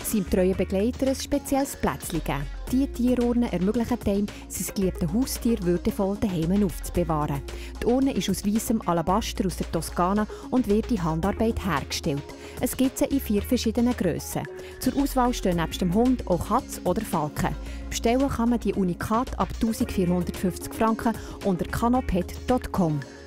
seinem treuen Begleiter ein spezielles Plätzchen geben. Diese Tierurne ermöglichen ihm, sein geliebtes Haustier würdevoll daheim aufzubewahren. Die Urne ist aus weissem Alabaster aus der Toskana und wird in Handarbeit hergestellt. Es gibt sie in 4 verschiedenen Grössen. Zur Auswahl stehen nebst dem Hund auch Katz oder Falken. Bestellen kann man die Unikat ab 1450 Franken unter canopet.com.